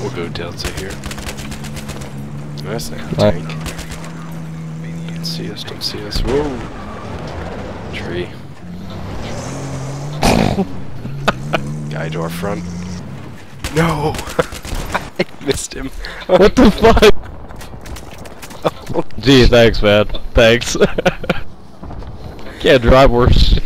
We'll go Delta here. That's not a tank. Don't see us, don't see us. Whoa! Tree. Guy to our front. No! I missed him. What the fuck? Gee, thanks, man. Thanks. Can't drive worse.